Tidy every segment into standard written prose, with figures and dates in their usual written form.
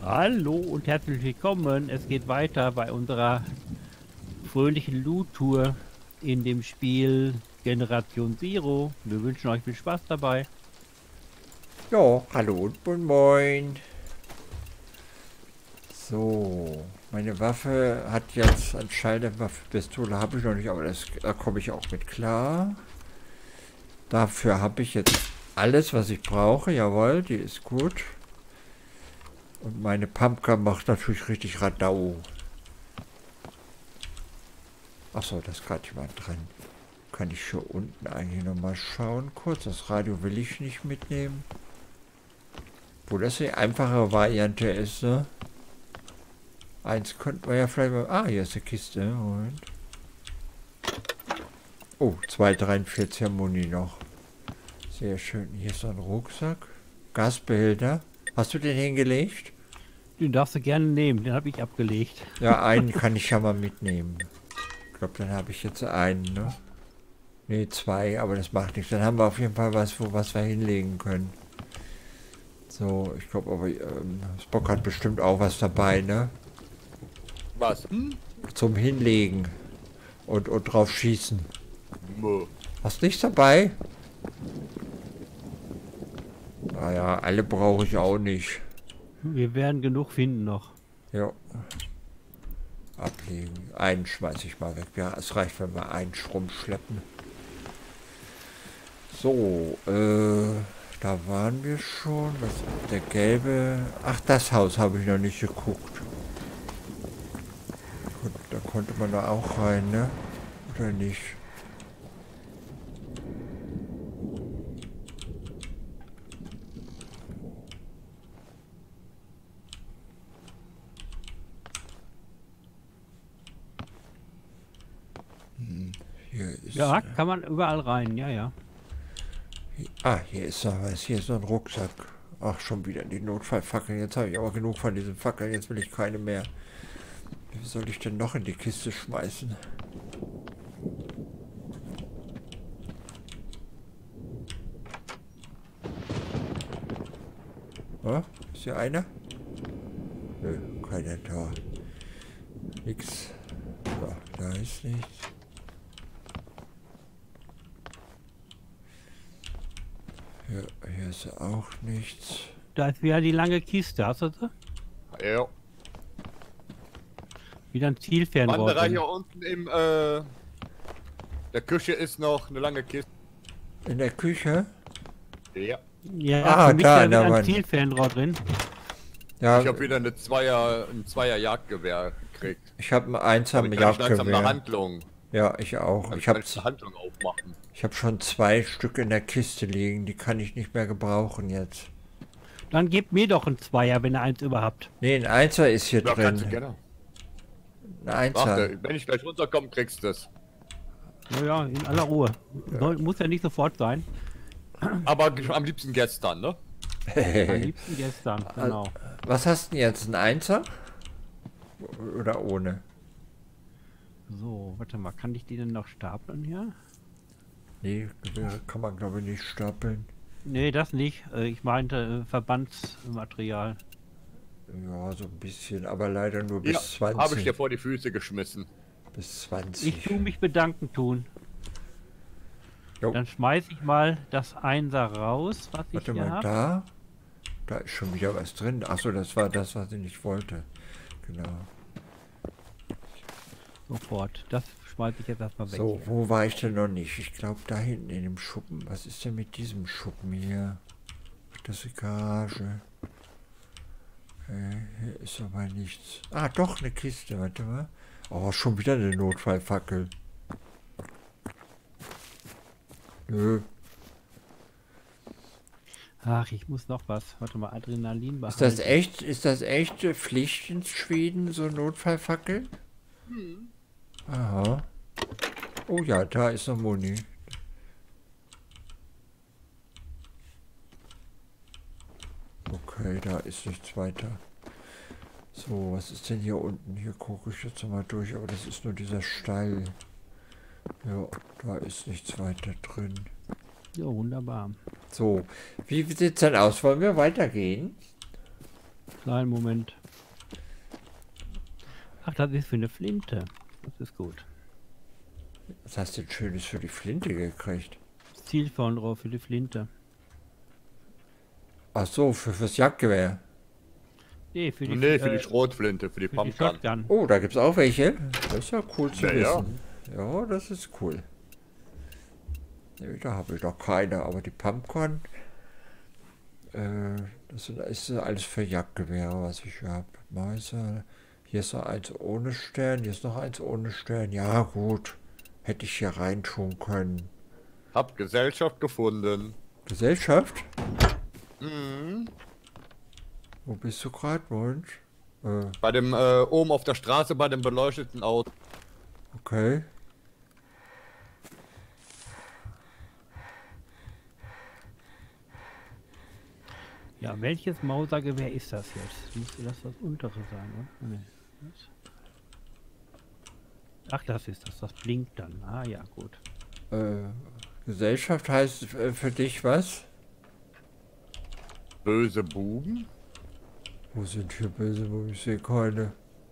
Hallo und herzlich willkommen. Es geht weiter bei unserer fröhlichen Loot-Tour in dem Spiel Generation Zero. Wir wünschen euch viel Spaß dabei. Ja, hallo und moin moin. So, meine Waffe hat jetzt anscheinend eine Waffenpistole, habe ich noch nicht, aber da komme ich auch mit klar. Dafür habe ich jetzt alles, was ich brauche. Jawohl, die ist gut. Und meine Pumpgun macht natürlich richtig Radau. Achso, da ist gerade jemand dran. Kann ich hier unten eigentlich nochmal schauen? Kurz, das Radio will ich nicht mitnehmen. Wo das die einfache Variante ist, ne? Eins könnten wir ja vielleicht mal... Ah, hier ist eine Kiste. Moment. Oh, 2,43 Muni noch. Sehr schön. Hier ist so ein Rucksack. Gasbehälter. Hast du den hingelegt? Den darfst du gerne nehmen, den habe ich abgelegt. Ja, einen kann ich ja mal mitnehmen. Ich glaube, dann habe ich jetzt einen, ne? Ne, zwei, aber das macht nichts. Dann haben wir auf jeden Fall was, was wir hinlegen können. So, ich glaube aber, Spock hat bestimmt auch was dabei, ne? Was? Zum Hinlegen und drauf schießen. Mö. Hast nichts dabei? Naja, alle brauche ich auch nicht. Wir werden genug finden noch. Ja. Ablegen. Einen schmeiße ich mal weg. Ja, es reicht, wenn wir einen rumschleppen. So, da waren wir schon. Was ist der gelbe? Ach, das Haus habe ich noch nicht geguckt. Da konnte man da auch rein, ne? Oder nicht? Hier ist... Ja, kann man überall rein, ja, ja. Ah, hier ist noch was. Hier ist noch ein Rucksack. Ach, schon wieder die Notfallfackeln. Jetzt habe ich aber genug von diesen Fackeln. Jetzt will ich keine mehr. Wie soll ich denn noch in die Kiste schmeißen? Oh, ist hier einer? Nö, keiner da. Nix. So, da ist nichts. Hier ist auch nichts. Da ist wieder die lange Kiste, hast du sie? Ja. Wieder ein Zielfernrohr. Wanderer drin. hier unten im, der Küche ist noch eine lange Kiste. In der Küche? Ja. Ja, Ah, für mich da, da wieder da ein waren- Zielfernrohr drin. Ja, Ich habe wieder ein Zweier Jagdgewehr gekriegt. ich habe einen Einser Damit kann ich langsam eine Jagdgewehr. Handlung. Ja, ich auch. Damit Ich kann habe ich eine Handlung aufmachen. schon 2 Stück in der Kiste liegen. Die kann ich nicht mehr gebrauchen jetzt. Dann gebt mir doch ein Zweier, wenn ihr eins überhaupt. Nee, ein Einser ist hier Ja, kannst du drin. gerne. Ein Einser. Warte, wenn ich gleich runterkomme, kriegst du es. Naja, in aller Ruhe. Muss ja nicht sofort sein. Aber am liebsten gestern, ne? Am liebsten gestern, genau. Was hast du denn jetzt? Ein Einser? Oder ohne? So, warte mal, kann ich die denn noch stapeln hier? Nee, Gewehre kann man glaube ich nicht stapeln. Nee, das nicht. Ich meinte Verbandsmaterial. Ja, so ein bisschen, aber leider nur bis Ja, 20. habe ich dir vor die Füße geschmissen. Bis 20. Ich tu mich bedanken tun. Jo. Dann schmeiß ich mal das Einser raus, was ich Warte hier mal, habe. da. Da ist schon wieder was drin. Achso, das war das, was ich nicht wollte. Genau. Sofort. Das schmeiß ich jetzt erstmal weg. So, wo war ich denn noch nicht? Ich glaube, da hinten in dem Schuppen. Was ist denn mit diesem Schuppen hier? Das ist die Garage. Hier ist aber nichts. Ah, doch, eine Kiste. Warte mal. Oh, schon wieder eine Notfallfackel. Nö. Ach, ich muss noch was. Warte mal, Adrenalin Ist das echt? Ist das echt Pflicht in Schweden, so Notfallfackeln? Aha. Oh ja, da ist noch Muni. Okay, da ist nichts weiter. So, was ist denn hier unten? Hier gucke ich jetzt mal durch, aber das ist nur dieser Steil. Ja, da ist nichts weiter drin. Ja, wunderbar. So, wie sieht es denn aus? Wollen wir weitergehen? Kleinen Moment. Ach, das ist für eine Flinte. Das ist gut. Was hast du denn Schönes für die Flinte gekriegt? Ziel vorne drauf für die Flinte. Ach so, fürs Jagdgewehr. Nee, für die, Nee, für die Schrotflinte, für die für die Pumpgun. Shotgun. Oh, da gibt's auch welche. Das ist ja cool zu Ja, ja. wissen. Ja, das ist cool. Nee, da habe ich doch keine, aber die Pumpgun, das ist alles für Jagdgewehre, was ich hier habe. Meiser, hier ist noch eins ohne Stern, hier ist noch eins ohne Stern. Ja, gut. Hätte ich hier reintun können. Hab Gesellschaft gefunden. Gesellschaft? Mhm. Wo bist du gerade, Mensch? Bei dem, oben auf der Straße bei dem beleuchteten Auto. Okay. Ja, welches Mausergewehr ist das jetzt? Müsste das untere sein, oder? Nee. Was? Ach, das ist das. Das blinkt dann. Ah ja, gut. Gesellschaft heißt für dich was? Böse Buben? Wo sind hier böse Buben? Ich sehe keine.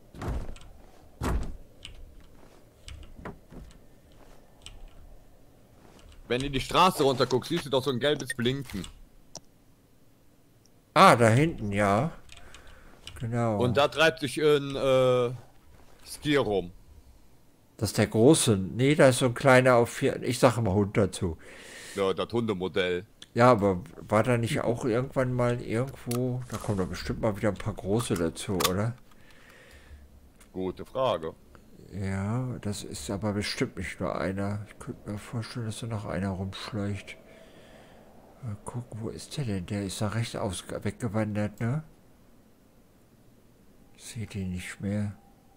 Wenn du die Straße runter guckst, siehst du doch so ein gelbes Blinken. Ah, da hinten, ja. Genau. Und da treibt sich ein Skier rum. Das ist der große. Nee, da ist so ein kleiner auf 4. Ich sage immer Hund dazu. Ja, das Hundemodell. Ja, aber war da nicht auch irgendwann mal irgendwo? Da kommen doch bestimmt mal wieder ein paar große dazu, oder? Gute Frage. Ja, das ist aber bestimmt nicht nur einer. Ich könnte mir vorstellen, dass da noch einer rumschleicht. Mal gucken, wo ist der denn? Der ist nach rechts weggewandert, ne? Ich sehe den nicht mehr.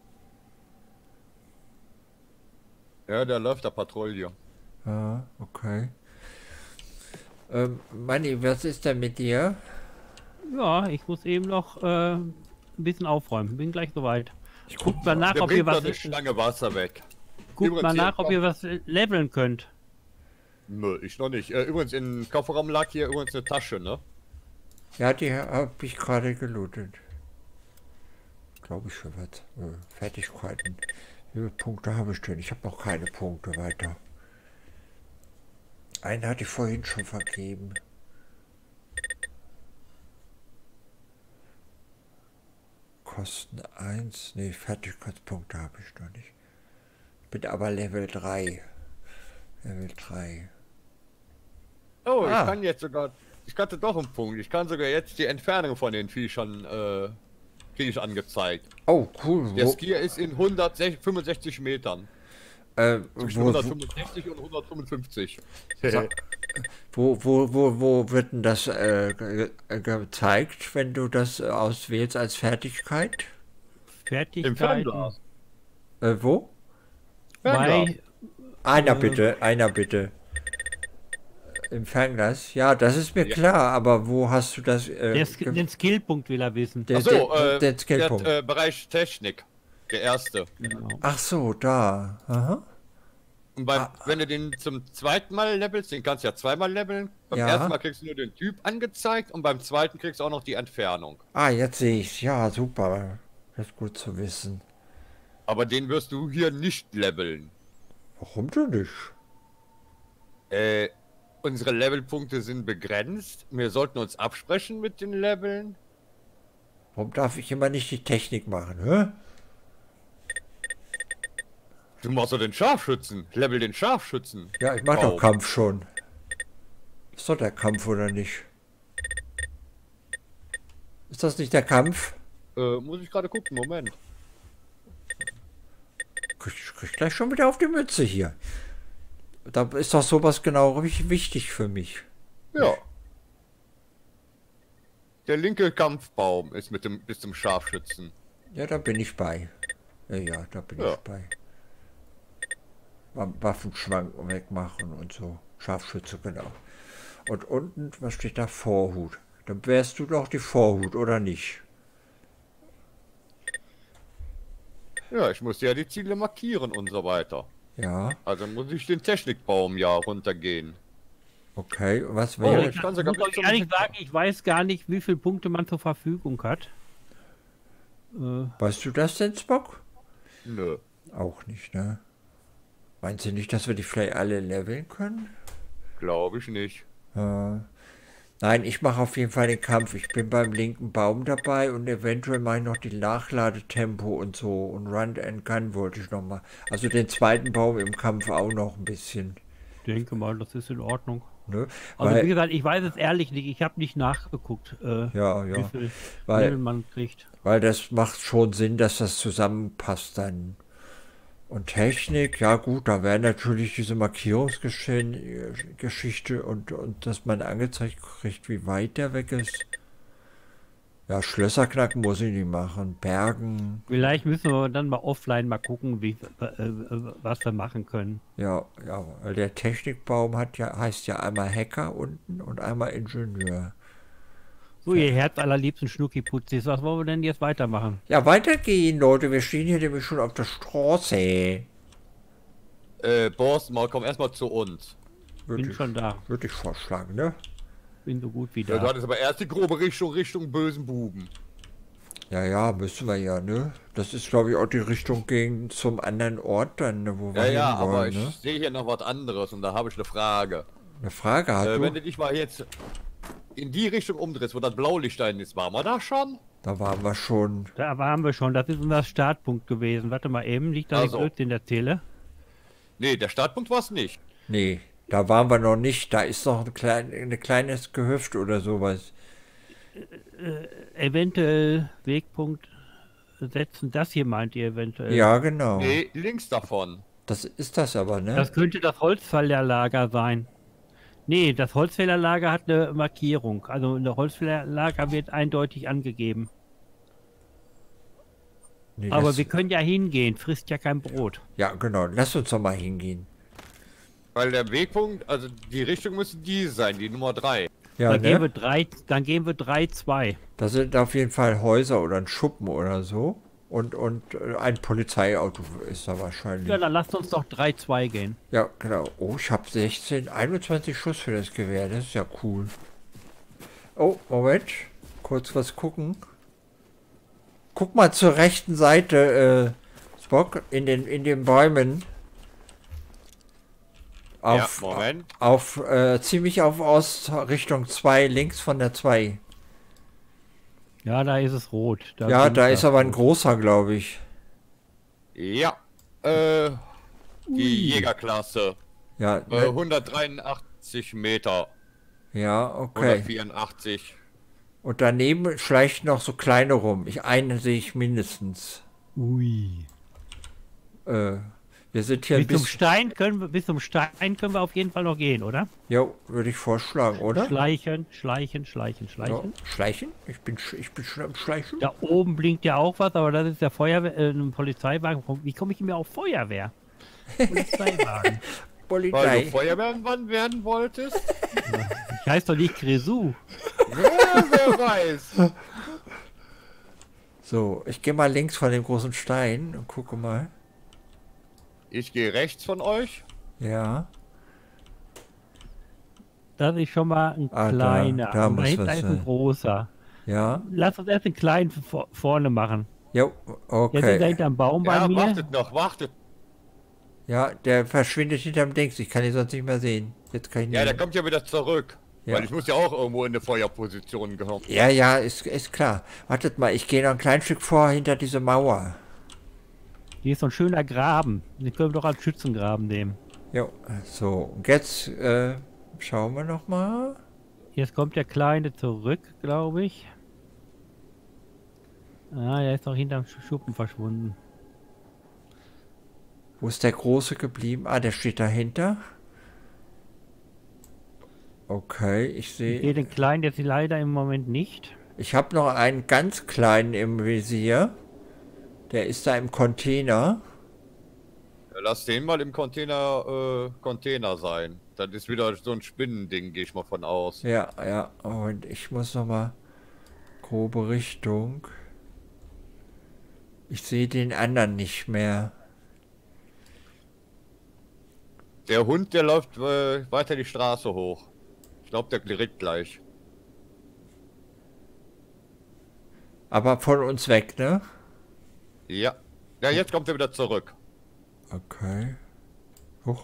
Ja, der läuft der Patrouille. Ah, okay. Manni, was ist denn mit dir? Ja, ich muss eben noch ein bisschen aufräumen. Bin gleich soweit. Guckt mal nach, Der ob ihr bringt was. doch nicht lange Wasser weg. Guckt Übrigens mal hier, nach, ob ihr was leveln könnt. Nö, ich noch nicht. Übrigens, im Kofferraum lag hier übrigens eine Tasche, ne? Ja, die habe ich gerade gelootet. Glaube ich für was. Fertigkeiten. Wie viele Punkte habe ich denn? Ich habe noch keine Punkte weiter. Einen hatte ich vorhin schon vergeben. Kosten 1. Ne, Fertigkeitspunkte habe ich noch nicht. Bin aber Level 3. Level 3. Oh, Ah. ich kann jetzt sogar. Ich hatte doch einen Punkt. Ich kann sogar jetzt die Entfernung von den Viechern kriege ich angezeigt. Oh, cool. Der Skier ist in 165 Metern. Zwischen 165 und 155. Wo wird denn das gezeigt, wenn du das auswählst als Fertigkeit? Im Fertigkeiten. Fernglas. Wo? Bei, Einer bitte. Im Fernglas? Ja, das ist mir Ja. klar, aber wo hast du das? den Skillpunkt will er wissen. Achso, der Skillpunkt. der Bereich Technik. Der erste. Genau. Ach so, da. Aha. Und wenn du den zum zweiten Mal levelst, den kannst du ja zweimal leveln. Beim Ja. ersten Mal kriegst du nur den Typ angezeigt und beim zweiten kriegst du auch noch die Entfernung. Ah, jetzt sehe ich's. Ja, super. Das ist gut zu wissen. Aber den wirst du hier nicht leveln. Warum denn nicht? Unsere Levelpunkte sind begrenzt. Wir sollten uns absprechen mit den Leveln. Warum darf ich immer nicht die Technik machen, hä? Du machst doch den Scharfschützen. Level den Scharfschützen. Ja, ich mach doch Wow. Kampf schon. Ist doch der Kampf, oder nicht? Ist das nicht der Kampf? Muss ich gerade gucken, Moment. Krieg gleich schon wieder auf die Mütze hier. Da ist doch sowas genau wichtig für mich. Ja. Der linke Kampfbaum ist bis zum Scharfschützen. Ja, da bin ich bei. Ja, da bin Ja. ich bei. Waffen schwanken, wegmachen und so. Scharfschütze, genau. Und unten, was steht da? Vorhut. Dann wärst du doch die Vorhut, oder nicht? Ja, ich muss ja die Ziele markieren und so weiter. Ja, Also muss ich den Technikbaum ja runtergehen. okay. Was Oh, wäre... ich kann sogar Muss ich ehrlich sagen, ich weiß gar nicht, wie viele Punkte man zur Verfügung hat. Weißt du das denn, Spock? Nö. Auch nicht, ne? Meinst du nicht, dass wir die vielleicht alle leveln können? Glaube ich nicht. Nein, ich mache auf jeden Fall den Kampf. Ich bin beim linken Baum dabei und eventuell mache ich noch die Nachladetempo und so. Und Run and Gun wollte ich noch mal. Also den zweiten Baum im Kampf auch noch ein bisschen. Denke mal, das ist in Ordnung. Ne? Also wie Weil, gesagt, ich weiß es ehrlich nicht. Ich habe nicht nachgeguckt, ja, wie ja. viel Level Weil, man kriegt. weil das macht schon Sinn, dass das zusammenpasst dann. Und Technik, ja gut, da wäre natürlich diese Markierungsgeschichte und dass man angezeigt kriegt, wie weit der weg ist. Ja, Schlösser knacken muss ich nicht machen. Bergen, Vielleicht müssen wir dann mal offline mal gucken, was wir machen können. ja, ja, weil der Technikbaum heißt ja einmal Hacker unten und einmal Ingenieur. So, ihr Herz allerliebsten Schnucki-Putzis, was wollen wir denn jetzt weitermachen? Ja, weitergehen, Leute, wir stehen hier nämlich schon auf der Straße. Borsten, mal komm erstmal zu uns. Bin schon da. Würde ich vorschlagen, ne? Bin so gut wie Ja, du da. hattest aber erst die grobe Richtung bösen Buben. Ja, ja, müssen wir ja, ne? Das ist, glaube ich, auch die Richtung gegen zum anderen Ort dann, ne, wo wir Ja, ja, hinwollen, aber ich ne? sehe hier noch was anderes und da habe ich eine Frage. Eine Frage hast du? Wenn du dich mal jetzt in die Richtung umdrehst, wo das Blaulicht da ist, waren wir da schon? Da waren wir schon. Da waren wir schon. Das ist unser Startpunkt gewesen. Warte mal eben, nicht, dass ich Also. Blödsinn erzähle. Nee, der Startpunkt war es nicht. Nee, da waren wir noch nicht. Da ist noch ein kleines Gehöft oder sowas. Eventuell Wegpunkt setzen. Das hier meint ihr eventuell. Ja, genau. Nee, links davon. Das ist das aber, ne? Das könnte das Holzfällerlager sein. Nee, das Holzfällerlager hat eine Markierung. Also ein Holzfällerlager wird eindeutig angegeben. Nee, Aber das, wir können ja hingehen, frisst ja kein Brot. ja, genau. Lass uns doch mal hingehen. Weil der Wegpunkt, also die Richtung müsste die sein, die Nummer 3. Ja, Dann gehen wir ne? dann gehen wir 3-2. Da sind auf jeden Fall Häuser oder ein Schuppen oder so. Und ein Polizeiauto ist da wahrscheinlich. Ja, dann lasst uns doch 3-2 gehen. Ja, genau. Oh, ich habe 21 Schuss für das Gewehr. Das ist ja cool. Oh, Moment. Kurz was gucken. Guck mal zur rechten Seite, Spock, in den Bäumen. Auf, Ja, Moment. ziemlich auf Ost, Richtung 2, links von der 2. Ja, da ist es rot. Ja, sind da wir. ist aber ein großer, glaube ich. Ja, die Jägerklasse. Ja, ne, 183 Meter. ja, okay. 184. Und daneben schleicht noch so kleine rum. Eine sehe ich mindestens. Ui. Wir sind hier ein Bis zum bisschen. Stein können wir auf jeden Fall noch gehen, oder? Jo, würde ich vorschlagen, oder? Schleichen. Ja, schleichen? Ich bin schon am Schleichen. Da oben blinkt ja auch was, aber das ist der ein Polizeiwagen. Wie komme ich mir auf Feuerwehr? Polizeiwagen. Weil Polizei. du Feuerwehrmann werden wolltest? Ich heiße doch nicht Grisou. Ja, wer weiß. So, ich gehe mal links von dem großen Stein und gucke mal. Ich gehe rechts von euch. Ja. Das ist schon mal ein Ah, kleiner. da Und muss dahinter was ist ein sein. großer. Ja. Lass uns erst den kleinen vorne machen. Jo, Jetzt ist okay. er hinterm Baum bei Ja, mir. wartet noch, wartet. Ja, der verschwindet hinterm Dings. Ich kann ihn sonst nicht mehr sehen. Jetzt kann ich Ja, nicht. der kommt ja wieder zurück. Ja. Weil ich muss ja auch irgendwo in eine Feuerposition gehören. Ja, ja, ist klar. Wartet mal, ich gehe noch ein kleines Stück vor hinter diese Mauer. Hier ist so ein schöner Graben. Den können wir doch als Schützengraben nehmen. Jo, so. Und jetzt schauen wir noch mal. Jetzt kommt der Kleine zurück, glaube ich. Ah, er ist noch hinterm Schuppen verschwunden. Wo ist der Große geblieben? Ah, der steht dahinter. Okay, ich Ich sehe sehe. den Kleinen jetzt leider im Moment nicht. Ich habe noch einen ganz kleinen im Visier. Der ist da im Container. Ja, lass den mal im Container sein. Das ist wieder so ein Spinnending, gehe ich mal von aus. Ja, ja. Und ich muss noch mal grobe Richtung. Ich sehe den anderen nicht mehr. Der Hund, der läuft weiter die Straße hoch. Ich glaube, der gerät gleich. Aber von uns weg, ne? Ja. Ja, jetzt kommt er wieder zurück. Okay. Huch,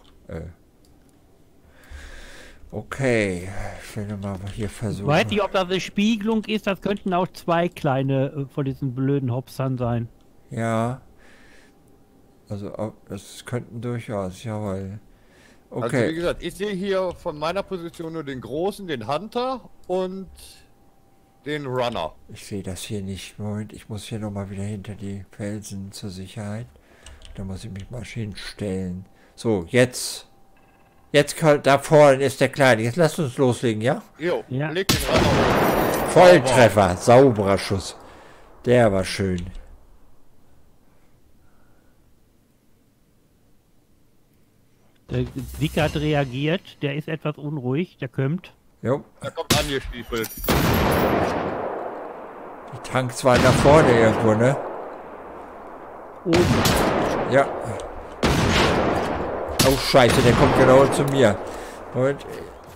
okay, ich will mal hier versuchen. Weiß nicht, ob das eine Spiegelung ist, das könnten auch zwei kleine von diesen blöden Hopsern sein. Ja. Also, das könnten durchaus, jawohl. Also wie Okay. gesagt, ich sehe hier von meiner Position nur den Großen, den Hunter und den Runner. Ich sehe das hier nicht. Moment, ich muss hier nochmal wieder hinter die Felsen zur Sicherheit. Da muss ich mich mal hinstellen. So, jetzt. Jetzt da vorne ist der Kleine. Jetzt lasst uns loslegen, ja? Jo, Ja. leg den Runner. Volltreffer. Sauberer Schuss. Der war schön. Der Dick hat reagiert, der ist etwas unruhig, der kommt. Jo. Da kommt angestiefelt. Die Tanks waren da vorne irgendwo, ne? Oben. Ja. Oh, scheiße, der kommt genau zu mir. Und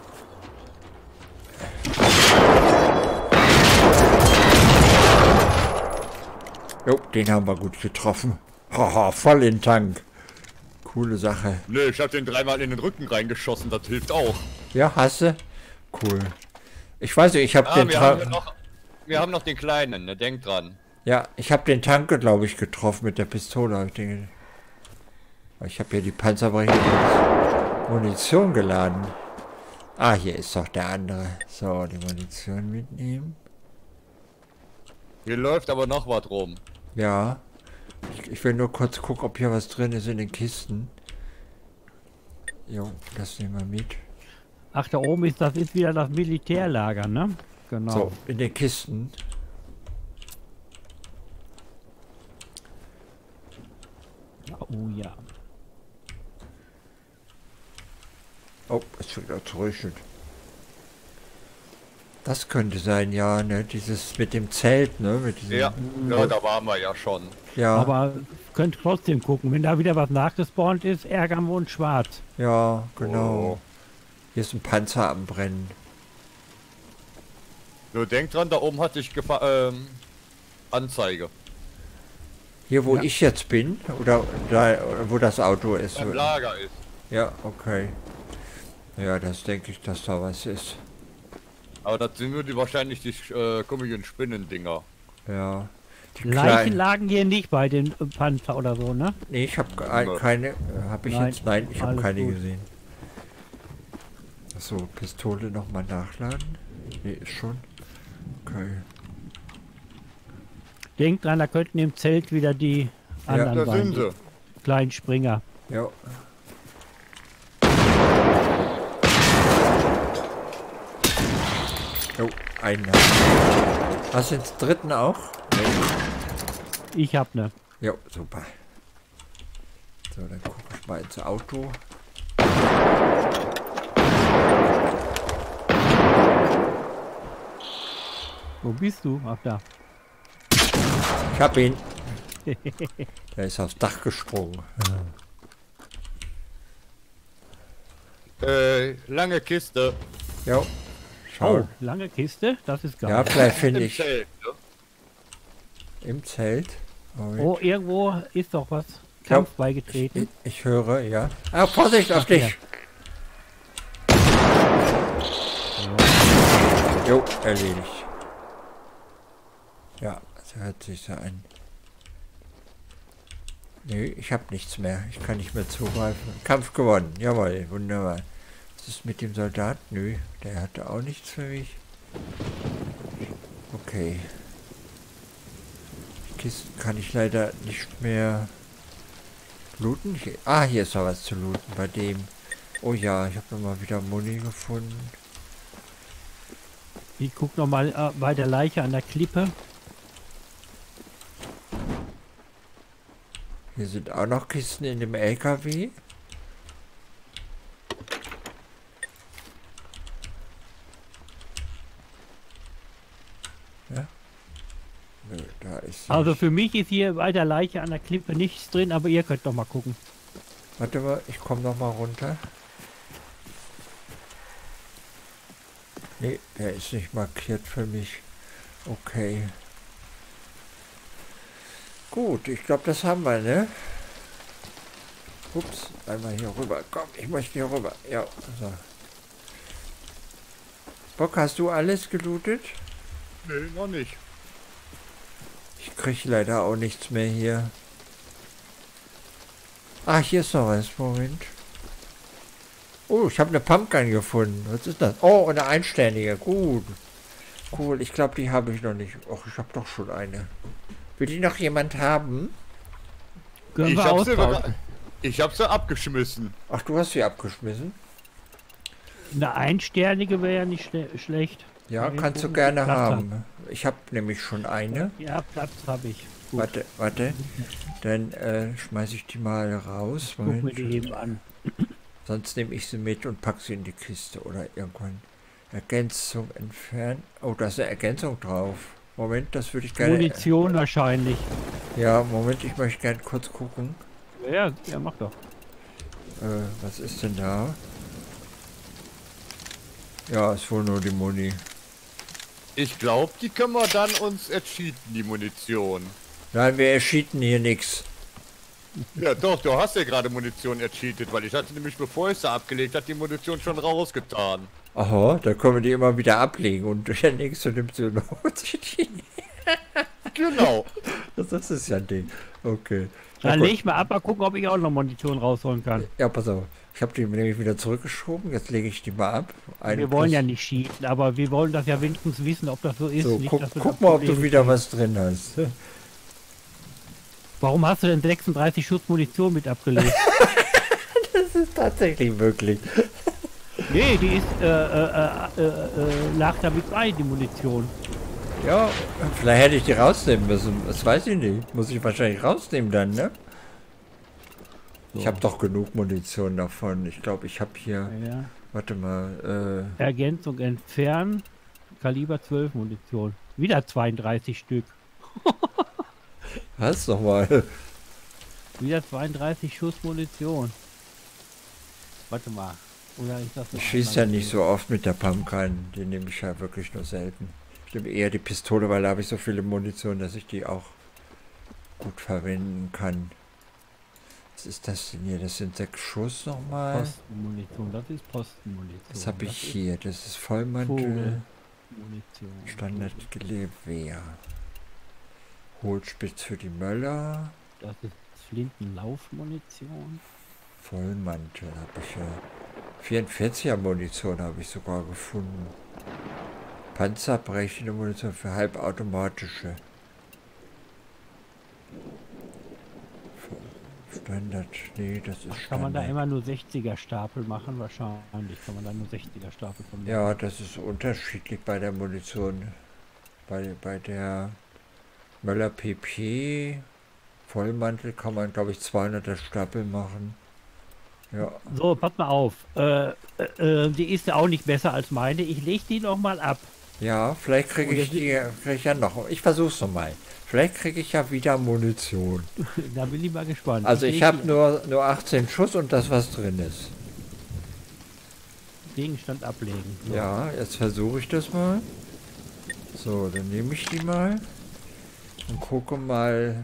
jo, den haben wir gut getroffen. Haha, voll in den Tank. Coole Sache. Nö, ich hab den dreimal in den Rücken reingeschossen, das hilft auch. Ja, hast du? Cool. Ich weiß nicht, ich habe den wir haben noch den Kleinen, ne? Denk dran. Ja, ich habe den Tank, glaube ich, getroffen mit der Pistole. Ich habe hier die panzerbrechende Munition geladen. Ah, hier ist doch der andere. So, die Munition mitnehmen. Hier läuft aber noch was rum. Ja. Ich will nur kurz gucken, ob hier was drin ist in den Kisten. Jo, das nehmen wir mit. Ach, da oben ist das ist wieder das Militärlager, ne? Genau. So, in den Kisten. Oh ja. Oh, es wird wieder zurückschüttet. Das könnte sein, ja, ne? Dieses mit dem Zelt, ne? Mit diesem, Ja, ja, da waren wir ja schon. ja, Aber könnt trotzdem gucken, wenn da wieder was nachgespawnt ist, ärgern wir uns schwarz. ja, genau. Oh. Hier ist ein Panzer am Brennen. Nur denk dran, da oben hatte ich Anzeige. Hier, wo Ja. ich jetzt bin, oder da, wo das Auto ist. Im Lager ist. Ja, okay. Ja, das denke ich, dass da was ist. Aber das sind nur wahrscheinlich die komischen Spinnendinger. Ja. Die Leichen kleinen. lagen hier nicht bei den Panzer oder so, ne? Nee, ich habe keine. Habe ich Nein, jetzt? Nein, ich habe alles keine gut. gesehen. So, Pistole nochmal nachladen. Nee, ist schon. Okay. Denkt dran, da könnten im Zelt wieder die anderen Da sein. sind sie. Die kleinen Springer. Ja. Oh, einer. Hast du den dritten auch? Nee. Ich hab ne. Ja, super. So, dann gucke ich mal ins Auto. Wo bist du? Ach da. Ich hab ihn. Der ist aufs Dach gesprungen. Lange Kiste. Ja. Schau. Oh, lange Kiste, das ist geil. Ja, vielleicht finde Im ich Zelt, ne? im Zelt. Moment. Oh, irgendwo ist doch was Kampf beigetreten. Ich höre, ja. Ah, Vorsicht auf dich! Jo, erledigt. Ja, das hört sich so an. Nö, ich habe nichts mehr. Ich kann nicht mehr zugreifen. Kampf gewonnen. Jawohl, wunderbar. Was ist mit dem Soldat? Nö, der hatte auch nichts für mich. Okay. Die Kisten kann ich leider nicht mehr looten. Hier ist noch was zu looten bei dem. Oh ja, ich habe nochmal wieder Muni gefunden. Ich guck noch mal bei der Leiche an der Klippe. Hier sind auch noch Kisten in dem LKW. Ja. Nö, da ist sie Also nicht. für mich ist hier bei der Leiche an der Klippe nichts drin, aber ihr könnt doch mal gucken. Warte mal, ich komme noch mal runter. Nee, der ist nicht markiert für mich. Okay. Gut, ich glaube, das haben wir, ne? Ups, einmal hier rüber. Komm, ich möchte hier rüber. Ja, so. Bock, hast du alles gelootet? Nee, noch nicht. Ich kriege leider auch nichts mehr hier. Ah, hier ist noch was. Moment. Oh, ich habe eine Pumpgun gefunden. Was ist das? Oh, eine einständige. Gut. Cool, ich glaube, die habe ich noch nicht. Och, ich habe doch schon eine. Will die noch jemand haben? Können Ich wir hab, sie, austauschen. ich hab sie abgeschmissen. Ach, du hast sie abgeschmissen? Eine einsternige wäre ja nicht schlecht. Ja, Weil kannst du wir gerne Platz haben. Ich habe nämlich schon eine. Ja, Platz habe ich. Gut, Warte. Dann schmeiße ich die mal raus. guck mir Moment. die eben an. Sonst nehme ich sie mit und packe sie in die Kiste oder irgendwann. Ergänzung entfernen. Oh, da ist eine Ergänzung drauf. Moment, das würde ich gerne... Munition wahrscheinlich. Ja, Moment, ich möchte gerne kurz gucken. Ja, mach doch. Was ist denn da? Ja, ist wohl nur die Muni. Ich glaube, die können wir dann uns ercheaten, die Munition. Nein, wir erschieden hier nichts. Ja doch, du hast ja gerade Munition ercheatet, weil ich hatte nämlich, bevor ich sie abgelegt habe, die Munition schon rausgetan. Aha, da können wir die immer wieder ablegen und der nächste nimmt sie noch. Genau. Das ist ja ein Ding. Okay. Dann Na gut. leg ich mal ab, mal gucken, ob ich auch noch Munition rausholen kann. Ja, pass auf. Ich habe die nämlich wieder zurückgeschoben. Jetzt lege ich die mal ab. Eine Wir wollen plus- ja nicht cheaten, aber wir wollen das ja wenigstens wissen, ob das so ist. So, Nicht, guck, dass wir guck da mal, ob du Probleme wieder kriegen. was drin hast. Warum hast du denn 36 Schuss Munition mit abgelegt? Das ist tatsächlich möglich. Nee, die ist, lag damit bei, die Munition. Ja, vielleicht hätte ich die rausnehmen müssen. Das weiß ich nicht. Muss ich wahrscheinlich rausnehmen dann, ne? Ich habe doch genug Munition davon. Ich glaube, ich habe hier... Ja. Warte mal. Ergänzung entfernen. Kaliber 12 Munition. Wieder 32 Stück. Was nochmal? Wieder 32 Schuss Munition. Warte mal. Oder ist das noch Ich schieße ja einmal nicht so oft mit der Pumpgun. Die nehme ich ja wirklich nur selten. Ich nehme eher die Pistole, weil da habe ich so viele Munition, dass ich die auch gut verwenden kann. Was ist das denn hier? Das sind 6 Schuss nochmal. Postenmunition, das ist Postenmunition. Was habe ich Das ist hier? Das ist Vollmantel. Vogelmunition. Standardgewehr. Hohlspitz für die Möller. Das ist Flintenlaufmunition. Vollmantel habe ich ja. 44er Munition habe ich sogar gefunden. Panzerbrechende Munition für halbautomatische. Standard, nee, das ist Standard. Kann man da immer nur 60er Stapel machen? Wahrscheinlich kann man da nur 60er Stapel von machen. Ja, das ist unterschiedlich bei der Munition. Bei der Möller PP Vollmantel kann man, glaube ich, 200er Stapel machen. Ja, So, pass mal auf. Die ist ja auch nicht besser als meine. Ich lege die noch mal ab. ja, vielleicht kriege Und ich ja noch. Ich versuch's nochmal. Vielleicht kriege ich ja wieder Munition. Da bin ich mal gespannt. Also ich leg habe die nur 18 Schuss und das, was drin ist. Gegenstand ablegen. So. Ja, jetzt versuche ich das mal. So, dann nehme ich die mal und gucke mal,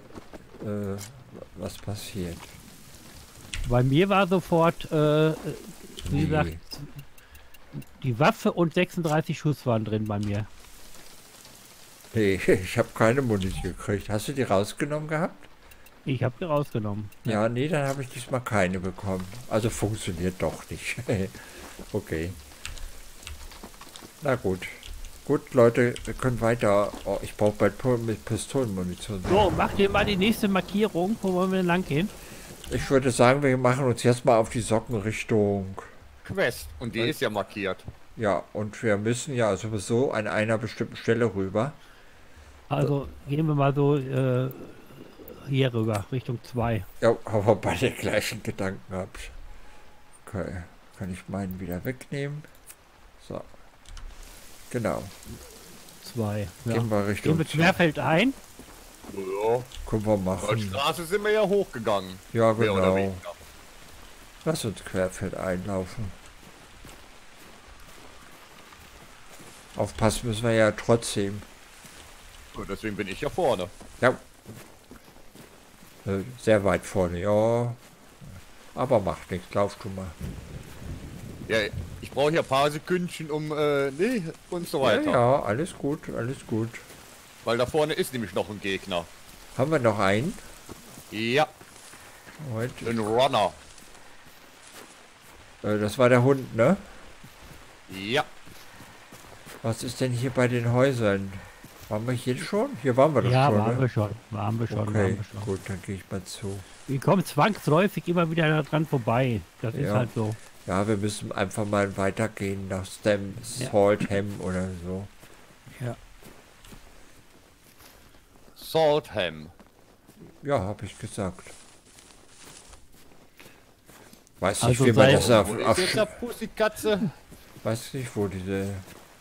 was passiert. Bei mir war sofort, wie Nee. gesagt, die Waffe und 36 Schuss waren drin bei mir. Nee, ich habe keine Munition gekriegt. Hast du die rausgenommen gehabt? Ich habe die rausgenommen. Ja, nee, dann habe ich diesmal keine bekommen. Also funktioniert doch nicht. Okay. Na gut. Gut, Leute, wir können weiter. Oh, ich brauche bald mit Pistolenmunition. So, mach dir mal die nächste Markierung. Wo wollen wir denn lang gehen? Ich würde sagen, wir machen uns jetzt mal auf die Sockenrichtung. Quest. Und die ist ja markiert. Ja, und wir müssen ja sowieso an einer bestimmten Stelle rüber. Also gehen wir mal so hier rüber, Richtung 2. Ja, haben wir beide gleichen Gedanken gehabt. Okay, kann ich meinen wieder wegnehmen. So. Genau. 2. Ja. Gehen wir Gehen Richtung wir querfeld ein. Ja. Können wir Bei machen. Straße sind wir ja hochgegangen. Ja, Mehr oder genau. weniger. Lass uns querfeld einlaufen. Aufpassen müssen wir ja trotzdem. Und deswegen bin ich ja vorne. Ja. Sehr weit vorne, ja. Aber macht nichts, lauf du mal. Ja, ich brauche ja ein paar Sekündchen nee, und so Ja, weiter. ja, alles gut, alles gut. Weil da vorne ist nämlich noch ein Gegner. Haben wir noch einen? Ja, Moment. ein Runner. Das war der Hund, ne? Ja, Was ist denn hier bei den Häusern? Waren wir hier schon? Hier waren wir doch Ja, schon, waren ne? wir schon. Waren wir schon, Okay, waren wir schon. gut, dann gehe ich mal zu. Wir kommen zwangsläufig immer wieder dran vorbei. Das ist Ja. halt so. Ja, wir müssen einfach mal weitergehen nach Ja. Saltham oder so. Ja. Saltham. Ja, habe ich gesagt. Weiß Also nicht, wie man sei- das Wo ist jetzt der Pussikatze? Weiß nicht, wo diese...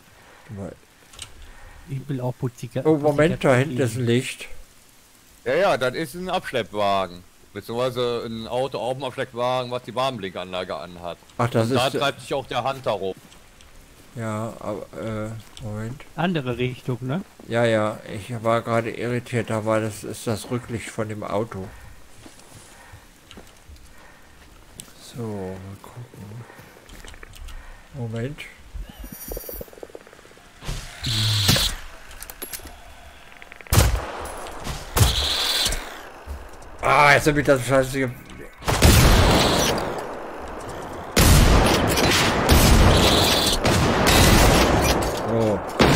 Ich will auch Putzika. Oh, Moment, da hinten ist ein Licht. Ja, ja, das ist ein Abschleppwagen. Beziehungsweise ein Auto auf dem Abschleppwagen, was die Warnblinkanlage anhat. Ach, das Und da ist... treibt sich auch der Hunter rum. Ja, aber... Moment. Andere Richtung, ne? Ja, ja, ich war gerade irritiert. Da war das... Ist das Rücklicht von dem Auto. So, mal gucken. Moment. Ah, jetzt hab ich das Scheiße. Oh.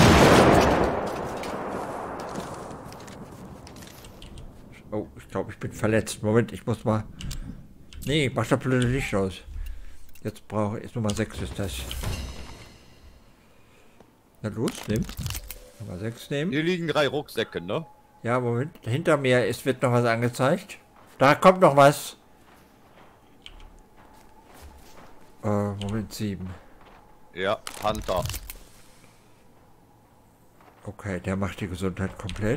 Oh, ich glaube, ich bin verletzt. Moment, ich muss mal. Nee, mach das blöde Licht aus. Jetzt brauche ich. Nummer 6 ist das. Na los, nimm. Nummer 6 nehmen. Hier liegen 3 Rucksäcke, ne? Ja, Moment. Hinter mir wird noch was angezeigt. Da kommt noch was. Moment, 7. Ja, Hunter. Okay, der macht die Gesundheit komplett.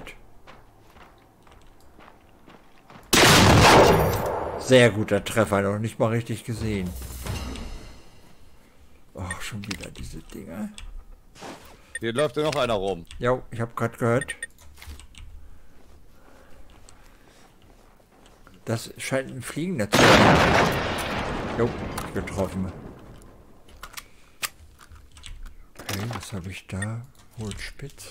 Sehr guter Treffer, noch nicht mal richtig gesehen. Ach, schon wieder diese Dinger. Hier läuft ja noch einer rum. Ja, ich habe gerade gehört. Das scheint ein Fliegender zu sein. Jo, getroffen. Okay, was habe ich da? Hohlspitz.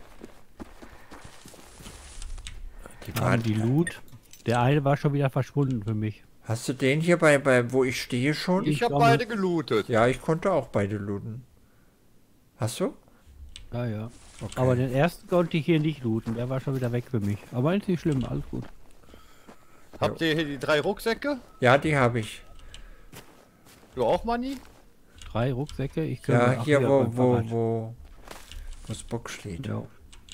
Die Haben waren, die Loot. Der eine war schon wieder verschwunden für mich. hast du den hier bei wo ich stehe schon? Ich habe komme. beide gelootet. Ja, ich konnte auch beide looten. Hast du? Ja, ja. Okay. Aber den ersten konnte ich hier nicht looten. Der war schon wieder weg für mich. Aber ist nicht schlimm, alles gut. Habt ihr hier die 3 Rucksäcke? Ja, die habe ich. Du auch, Manni? 3 Rucksäcke. Ich Ja, könnte auch hier wieder wo beim Fahrrad. wo das Bock steht. Ja.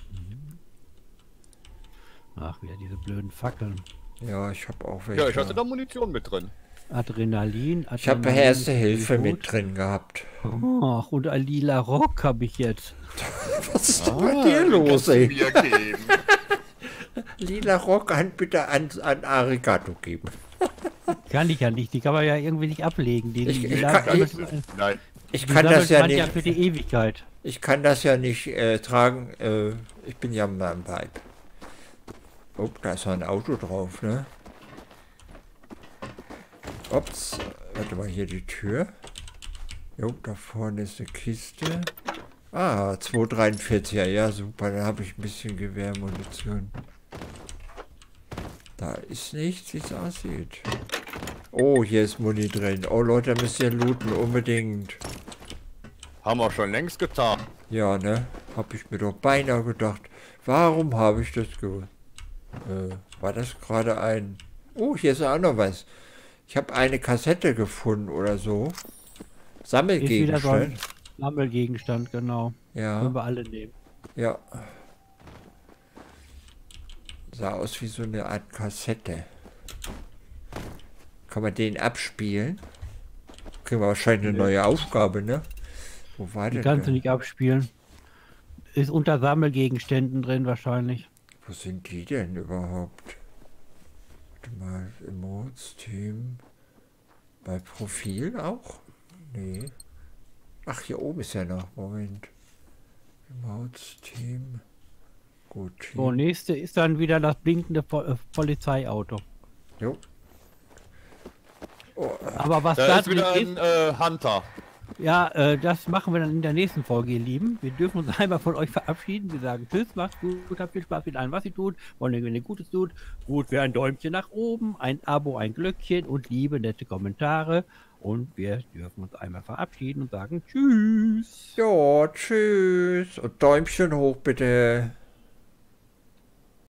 Ach, wieder diese blöden Fackeln. Ja, ich habe auch welche. Ja, ich hatte da Munition mit drin. Adrenalin. Ich habe Adrenalin Erste ist Hilfe gut. mit drin gehabt. Ach, und ein lila Rock habe ich jetzt. Was ist denn bei dir los, ey? Mir geben. Lila Rock bitte an Arigato geben. Kann ich ja nicht. Die kann man ja irgendwie nicht ablegen. Die, Ich lila- kann- Nein. Ich die kann das sammelt ja man ja nicht. für die Ewigkeit. Ich kann das ja nicht tragen. Ich bin ja mal im Vibe. Oh, da ist noch ein Auto drauf, ne? Ups. Warte mal, hier die Tür. Jo, da vorne ist eine Kiste. Ah, 243er. Ja, super. Da habe ich ein bisschen Gewehrmunition. Da ist nichts, wie es aussieht. Oh, hier ist Muni drin. Oh, Leute, müsst ihr looten. Unbedingt. Haben wir schon längst getan. Ja, ne? Hab ich mir doch beinahe gedacht. Warum habe ich das gewusst? War das gerade ein... Oh, hier ist auch noch was. Ich habe eine Kassette gefunden oder so. Ist wieder so Sammelgegenstand. ein Sammelgegenstand, genau. Können Ja, wir alle nehmen. ja. Sah aus wie so eine Art Kassette. Kann man den abspielen? Kriegen wir wahrscheinlich eine neue Aufgabe, ne? Wo war Die der kannst du denn? nicht abspielen. Ist unter Sammelgegenständen drin wahrscheinlich. Wo sind die denn überhaupt? Warte mal, Emotes, Team. Bei Profil auch? Nee. Ach, hier oben ist ja noch. Moment. Emotes, Team. Gut, Team. So, nächste ist dann wieder das blinkende Polizeiauto. Jo. Aber was Da da ist wieder drin ein Hunter. ja, das machen wir dann in der nächsten Folge, ihr Lieben. Wir dürfen uns einmal von euch verabschieden. Wir sagen Tschüss, macht's gut, habt viel Spaß mit allem, was ihr tut. Wollen ihr, wenn ihr Gutes tut, gut wäre ein Däumchen nach oben, ein Abo, ein Glöckchen und liebe, nette Kommentare. Und wir dürfen uns einmal verabschieden und sagen Tschüss. Ja, tschüss. Und Däumchen hoch bitte.